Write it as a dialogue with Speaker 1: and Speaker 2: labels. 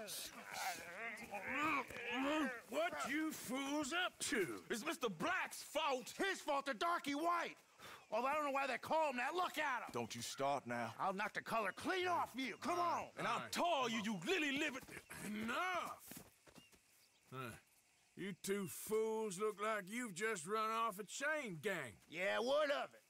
Speaker 1: What you fools up to?
Speaker 2: It's Mr. Black's fault.
Speaker 3: His fault, the darky white. Well, I don't know why they call him that. Look at him.
Speaker 2: Don't you start now.
Speaker 3: I'll knock the color clean off you. Come on.
Speaker 2: And I'll tar you, you lily-livered...
Speaker 1: Enough! You two fools look like you've just run off a chain gang.
Speaker 3: Yeah, what of it?